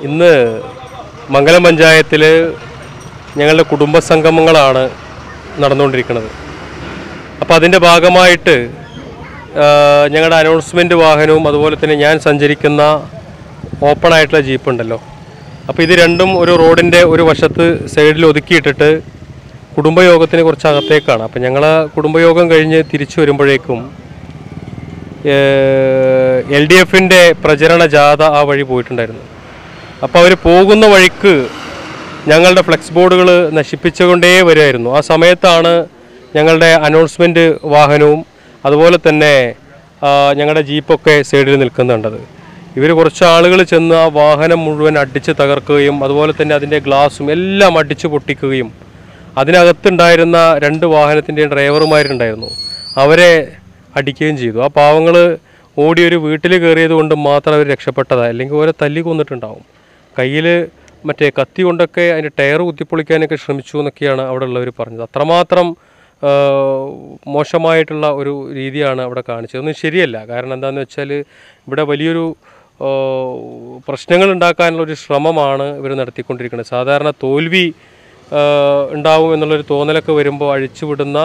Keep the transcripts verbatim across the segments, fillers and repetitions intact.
ഇന്ന് മംഗലം പഞ്ചായത്തിൽ ഞങ്ങളുടെ കുടുംബ സംഗമങ്ങളാണ് നടന്നുകൊണ്ടിരിക്കുന്നത്. അപ്പോൾ അതിൻ്റെ ഭാഗമായിട്ട് ഞങ്ങളുടെ അനൗൺസ്മെൻറ്റ് വാഹനവും അതുപോലെ തന്നെ ഞാൻ സഞ്ചരിക്കുന്ന ഓപ്പൺ ആയിട്ടുള്ള ജീപ്പ് ഉണ്ടല്ലോ, അപ്പോൾ ഇത് രണ്ടും ഒരു റോഡിൻ്റെ ഒരു വശത്ത് സൈഡിൽ ഒതുക്കിയിട്ടിട്ട് കുടുംബയോഗത്തിന് കുറച്ച് അകത്തേക്കാണ്. അപ്പോൾ ഞങ്ങൾ കുടുംബയോഗം കഴിഞ്ഞ് തിരിച്ചു വരുമ്പോഴേക്കും എൽ ഡി എഫിൻ്റെ പ്രചരണ ജാഥ ആ വഴി പോയിട്ടുണ്ടായിരുന്നു. അപ്പോൾ അവർ പോകുന്ന വഴിക്ക് ഞങ്ങളുടെ ഫ്ലെക്സ് ബോർഡുകൾ നശിപ്പിച്ചുകൊണ്ടേ വരുമായിരുന്നു. ആ സമയത്താണ് ഞങ്ങളുടെ അനൗൺസ്മെൻറ്റ് വാഹനവും അതുപോലെ തന്നെ ഞങ്ങളുടെ ജീപ്പൊക്കെ സൈഡിൽ നിൽക്കുന്നുണ്ടത്. ഇവർ കുറച്ച് ആളുകൾ ചെന്ന് ആ വാഹനം മുഴുവൻ അടിച്ച് തകർക്കുകയും അതുപോലെ തന്നെ അതിൻ്റെ ഗ്ലാസും എല്ലാം അടിച്ച് പൊട്ടിക്കുകയും അതിനകത്തുണ്ടായിരുന്ന രണ്ട് വാഹനത്തിൻ്റെ ഡ്രൈവർമാരുണ്ടായിരുന്നു, അവരെ അടിക്കുകയും ചെയ്തു. ആ പാവങ്ങൾ ഓടിയൊരു വീട്ടിൽ കയറിയത് കൊണ്ട് മാത്രം അവർ രക്ഷപ്പെട്ടതാണ്, അല്ലെങ്കിൽ ഓരോ തല്ലി കൊന്നിട്ടുണ്ടാവും. കയ്യിൽ മറ്റേ കത്തി കൊണ്ടൊക്കെ അതിൻ്റെ ടയർ കുത്തിപ്പൊളിക്കാനൊക്കെ ശ്രമിച്ചു എന്നൊക്കെയാണ് അവിടെ ഉള്ളവർ പറഞ്ഞത്. അത്രമാത്രം മോശമായിട്ടുള്ള ഒരു രീതിയാണ് അവിടെ കാണിച്ചത്. ഒന്നും ശരിയല്ല. കാരണം എന്താണെന്ന് വെച്ചാൽ ഇവിടെ വലിയൊരു പ്രശ്നങ്ങൾ ഉണ്ടാക്കാനുള്ളൊരു ശ്രമമാണ് ഇവർ നടത്തിക്കൊണ്ടിരിക്കുന്നത്. സാധാരണ തോൽവി ഉണ്ടാവും എന്നുള്ളൊരു തോന്നലൊക്കെ വരുമ്പോൾ അഴിച്ചുവിടുന്ന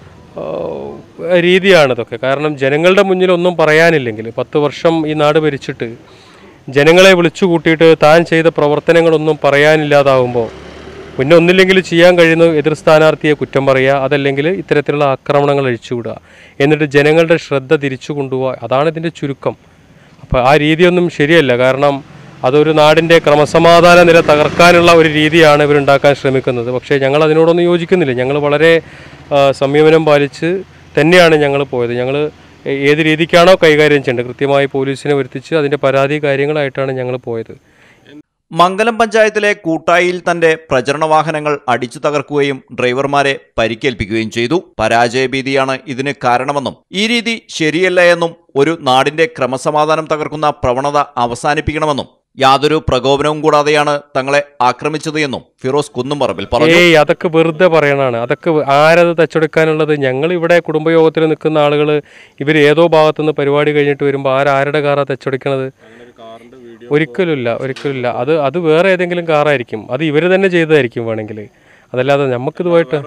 രീതിയാണ് ഇതൊക്കെ. കാരണം ജനങ്ങളുടെ മുന്നിൽ ഒന്നും പറയാനില്ലെങ്കിൽ, പത്ത് വർഷം ഈ നാട് ഭരിച്ചിട്ട് ജനങ്ങളെ വിളിച്ചു കൂട്ടിയിട്ട് താൻ ചെയ്ത പ്രവർത്തനങ്ങളൊന്നും പറയാനില്ലാതാവുമ്പോൾ പിന്നെ ഒന്നില്ലെങ്കിൽ ചെയ്യാൻ കഴിയുന്ന എതിർ സ്ഥാനാർത്ഥിയെ കുറ്റം പറയുക, അതല്ലെങ്കിൽ ഇത്തരത്തിലുള്ള ആക്രമണങ്ങൾ അഴിച്ചുവിടുക, എന്നിട്ട് ജനങ്ങളുടെ ശ്രദ്ധ തിരിച്ചു കൊണ്ടുപോവുക. അതാണ് ഇതിൻ്റെ ചുരുക്കം. അപ്പോൾ ആ രീതിയൊന്നും ശരിയല്ല. കാരണം അതൊരു നാടിൻ്റെ ക്രമസമാധാന നില തകർക്കാനുള്ള ഒരു രീതിയാണ് ഇവരുണ്ടാക്കാൻ ശ്രമിക്കുന്നത്. പക്ഷേ ഞങ്ങൾ അതിനോടൊന്നും യോജിക്കുന്നില്ല. ഞങ്ങൾ വളരെ സംയമനം പാലിച്ച് തന്നെയാണ് ഞങ്ങൾ പോയത്. ഞങ്ങൾ ഏത് രീതിക്കാണോ കൈകാര്യം ചെയ്യേണ്ടത് കൃത്യമായി പോലീസിനെ വരുത്തിച്ച് അതിൻ്റെ പരാതി കാര്യങ്ങളായിട്ടാണ് ഞങ്ങൾ പോയത്. മംഗലം പഞ്ചായത്തിലെ കൂട്ടായിയിൽ തന്റെ പ്രചരണ വാഹനങ്ങൾ അടിച്ചു തകർക്കുകയും ഡ്രൈവർമാരെ പരിക്കേൽപ്പിക്കുകയും ചെയ്തു. പരാജയഭീതിയാണ് ഇതിന് കാരണമെന്നും ഈ രീതി ശരിയല്ല എന്നും ഒരു നാടിന്റെ ക്രമസമാധാനം തകർക്കുന്ന പ്രവണത അവസാനിപ്പിക്കണമെന്നും യാതൊരു പ്രകോപനവും കൂടാതെയാണ് തങ്ങളെ ആക്രമിച്ചത് എന്നും ഫിറോസ് കുന്നുംപറമ്പിൽ പറഞ്ഞു. ഏയ് അതൊക്കെ വെറുതെ പറയണാണ്. അതൊക്കെ ആരത് തച്ചെടുക്കാനുള്ളത്? ഞങ്ങൾ ഇവിടെ കുടുംബയോഗത്തിൽ നിൽക്കുന്ന ആളുകൾ ഇവർ ഏതോ ഭാഗത്തുനിന്ന് പരിപാടി കഴിഞ്ഞിട്ട് വരുമ്പോൾ ആരാരുടെ കാറാണ് തച്ചെടുക്കണത്? ഒരിക്കലുമില്ല, ഒരിക്കലുമില്ല. അത് അത് വേറെ ഏതെങ്കിലും കാറായിരിക്കും, അത് ഇവർ തന്നെ ചെയ്തതായിരിക്കും വേണമെങ്കിൽ. അതല്ലാതെ നമുക്കിതുമായിട്ട്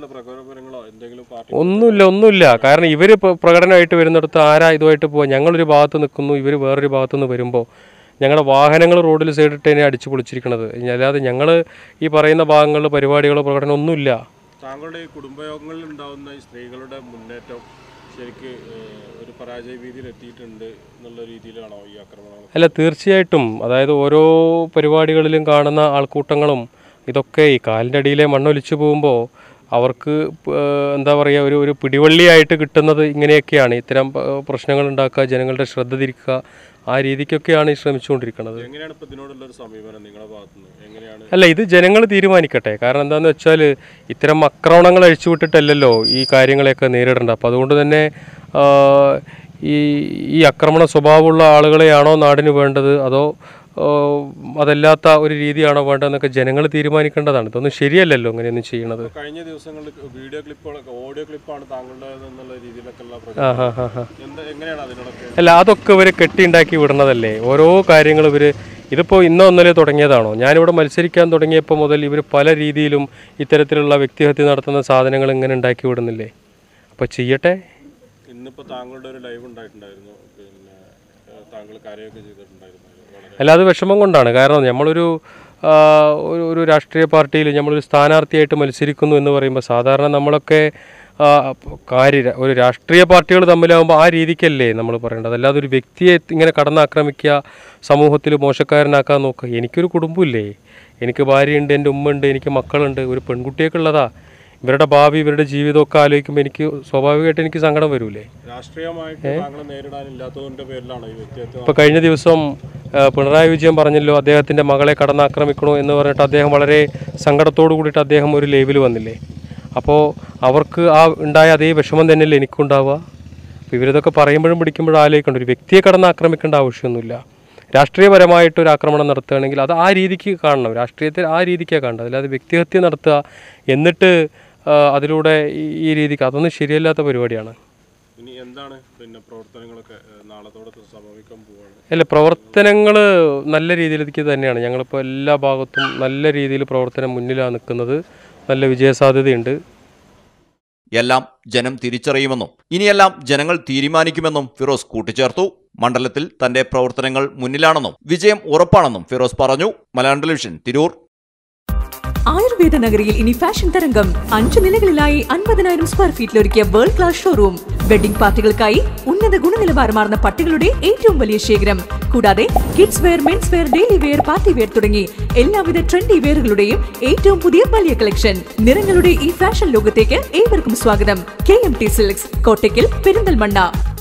ഒന്നുമില്ല ഒന്നുമില്ല കാരണം ഇവർ പ്രകടനമായിട്ട് വരുന്നിടത്ത് ആരാ ഇതുമായിട്ട് പോവാ? ഞങ്ങളൊരു ഭാഗത്ത് നിൽക്കുന്നു, ഇവർ വേറൊരു ഭാഗത്തു നിന്ന് വരുമ്പോൾ ഞങ്ങളുടെ വാഹനങ്ങൾ റോഡിൽ സൈഡിട്ട് തന്നെ അടിച്ചു പൊളിച്ചിരിക്കുന്നത്. അല്ലാതെ ഞങ്ങൾ ഈ പറയുന്ന ഭാഗങ്ങളിൽ പരിപാടികളോ പ്രകടനം ഒന്നുമില്ല. താങ്കളുടെ ഈ കുടുംബയോഗങ്ങളിൽ ഉണ്ടാകുന്ന ഈ സ്ത്രീകളുടെ മുന്നേറ്റം ശരിക്ക് ഒരു പരാജയ ഭീതിയിൽ എത്തിയിട്ടുണ്ട് എന്നുള്ള രീതിയിലാണോ ഈ ആക്രമണം? അല്ല, തീർച്ചയായിട്ടും. അതായത് ഓരോ പരിപാടികളിലും കാണുന്ന ആൾക്കൂട്ടങ്ങളും ഇതൊക്കെ ഈ കാലിൻ്റെ അടിയിലെ മണ്ണൊലിച്ചു പോകുമ്പോൾ അവർക്ക് എന്താ പറയുക, ഒരു ഒരു പിടിവള്ളിയായിട്ട് കിട്ടുന്നത് ഇങ്ങനെയൊക്കെയാണ്. ഇത്തരം പ്രശ്നങ്ങൾ ഉണ്ടാക്കുക, ജനങ്ങളുടെ ശ്രദ്ധ തിരിക്കുക, ആ രീതിക്കൊക്കെയാണ് ഈ ശ്രമിച്ചുകൊണ്ടിരിക്കുന്നത്. അല്ല, ഇത് ജനങ്ങൾ തീരുമാനിക്കട്ടെ. കാരണം എന്താണെന്ന് വെച്ചാൽ ഇത്തരം ആക്രമണങ്ങൾ അഴിച്ചുവിട്ടിട്ടല്ലല്ലോ ഈ കാര്യങ്ങളെയൊക്കെ നേരിടേണ്ടത്. അപ്പോൾ അതുകൊണ്ട് തന്നെ ഈ ഈ ആക്രമണ സ്വഭാവമുള്ള ആളുകളെയാണോ നാടിന് വേണ്ടത്, അതോ അതല്ലാത്ത ഒരു രീതിയാണോ വേണ്ടതെന്നൊക്കെ ജനങ്ങൾ തീരുമാനിക്കേണ്ടതാണ്. ഇതൊന്നും ശരിയല്ലല്ലോ അങ്ങനെയൊന്നും ചെയ്യണത്. കഴിഞ്ഞ ദിവസങ്ങളിൽ വീഡിയോ ക്ലിപ്പുകളൊക്കെ ഓഡിയോ ക്ലിപ്പാണ് താങ്കളുടെ രീതിയിലൊക്കെ അല്ല, അതൊക്കെ ഇവർ കെട്ടിയുണ്ടാക്കി വിടണതല്ലേ ഓരോ കാര്യങ്ങളും. ഇവർ ഇതിപ്പോൾ ഇന്നോ ഒന്നല്ലേ തുടങ്ങിയതാണോ? ഞാനിവിടെ മത്സരിക്കാൻ തുടങ്ങിയപ്പോൾ മുതൽ ഇവർ പല രീതിയിലും ഇത്തരത്തിലുള്ള വ്യക്തിഹത്യ നടത്തുന്ന സാധനങ്ങൾ ഇങ്ങനെ ഉണ്ടാക്കി വിടുന്നില്ലേ? അപ്പോൾ ചെയ്യട്ടെ. ഇന്നിപ്പോൾ താങ്കളുടെ ഒരു ലൈവ് ഉണ്ടായിട്ടുണ്ടായിരുന്നു, പിന്നെ താങ്കൾ കാര്യമൊക്കെ ചെയ്തിട്ടുണ്ടായിരുന്നു. അല്ല, അത് വിഷമം കൊണ്ടാണ്. കാരണം നമ്മളൊരു ഒരു രാഷ്ട്രീയ പാർട്ടിയിൽ നമ്മളൊരു സ്ഥാനാർത്ഥിയായിട്ട് മത്സരിക്കുന്നു എന്ന് പറയുമ്പോൾ സാധാരണ നമ്മളൊക്കെ കാര്യ ഒരു രാഷ്ട്രീയ പാർട്ടികൾ തമ്മിലാകുമ്പോൾ ആ രീതിക്കല്ലേ നമ്മൾ പറയേണ്ടത്. അല്ലാതെ ഒരു വ്യക്തിയെ ഇങ്ങനെ കടന്നാക്രമിക്കുക, സമൂഹത്തിൽ മോശക്കാരനാക്കാൻ നോക്കുക. എനിക്കൊരു കുടുംബമില്ലേ, എനിക്ക് ഭാര്യയുണ്ട്, എൻ്റെ ഉമ്മയുണ്ട്, എനിക്ക് മക്കളുണ്ട്, ഒരു പെൺകുട്ടിയൊക്കെ ഉള്ളതാ. ഇവരുടെ ഭാവി, ഇവരുടെ ജീവിതമൊക്കെ ആലോചിക്കുമ്പോൾ എനിക്ക് സ്വാഭാവികമായിട്ട് എനിക്ക് സങ്കടം വരൂലേ? ഇപ്പോൾ കഴിഞ്ഞ ദിവസം പിണറായി വിജയൻ പറഞ്ഞല്ലോ, അദ്ദേഹത്തിൻ്റെ മകളെ കടന്നാക്രമിക്കണോ എന്ന് പറഞ്ഞിട്ട് അദ്ദേഹം വളരെ സങ്കടത്തോടു കൂടിയിട്ട് അദ്ദേഹം ഒരു ലൈവിൽ വന്നില്ലേ. അപ്പോൾ അവർക്ക് ആ ഉണ്ടായ അതേ വിഷമം തന്നെയല്ലേ എനിക്കുണ്ടാവുക. അപ്പോൾ ഇവരിതൊക്കെ പറയുമ്പോഴും പിടിക്കുമ്പോഴും ആലോചിക്കേണ്ട, ഒരു വ്യക്തിയെ കടന്നാക്രമിക്കേണ്ട ആവശ്യമൊന്നുമില്ല. രാഷ്ട്രീയപരമായിട്ടൊരു ആക്രമണം നടത്തുകയാണെങ്കിൽ അത് ആ രീതിക്ക് കാണണം, രാഷ്ട്രീയത്തിൽ ആ രീതിക്കാണ് കാണേണ്ടത്. അല്ലാതെ വ്യക്തിഹത്യ നടത്തുക എന്നിട്ട് അതിലൂടെ ഈ രീതിക്ക്, അതൊന്നും ശരിയല്ലാത്ത പരിപാടിയാണ്. ഇനി എന്താണ് പിന്നെ പ്രവർത്തനങ്ങളൊക്കെ നാളത്തോടെ സമാപിക്കാൻ പോവാണ്? അല്ല, പ്രവർത്തനങ്ങൾ നല്ല രീതിയിലേക്ക് തന്നെയാണ്. ഞങ്ങളിപ്പോൾ എല്ലാ ഭാഗത്തും നല്ല രീതിയിൽ പ്രവർത്തനം മുന്നിലാണ് നിൽക്കുന്നത്. നല്ല വിജയസാധ്യതയുണ്ട്. എല്ലാം ജനം തിരിച്ചറിയുമെന്നും ഇനിയെല്ലാം ജനങ്ങൾ തീരുമാനിക്കുമെന്നും ഫിറോസ് കൂട്ടിച്ചേർത്തു. മണ്ഡലത്തിൽ തന്റെ പ്രവർത്തനങ്ങൾ മുന്നിലാണെന്നും വിജയം ഉറപ്പാണെന്നും ഫിറോസ് പറഞ്ഞു. മലയാളം ടെലിവിഷൻ, തിരൂർ. ആയുർവേദ നഗരിയിൽ ഇനി ഫാഷൻ തരംഗം. അഞ്ചു നിലകളിലായി അൻപതിനായിരം സ്ക്വയർ ഫീറ്റിൽ ഒരുക്കിയ വേൾഡ് ക്ലാസ് ഷോറൂം. വെഡിംഗ് പാർട്ടികൾക്കായി ഉന്നത ഗുണനിലവാരമാർന്ന പട്ടുകളുടെ ഏറ്റവും വലിയ ശേഖരം. കൂടാതെ kids wear, men's wear, daily wear, party wear തുടങ്ങി എല്ലാവിധ ട്രെൻഡി വെയറുകളുടെയും ഏറ്റവും പുതിയ വലിയ കളക്ഷൻ. നിറങ്ങളുടെ ഈ ഫാഷൻ ലോകത്തേക്ക് ഏവർക്കും സ്വാഗതം. K M T silks, Kottakkal, Perinthalmanna.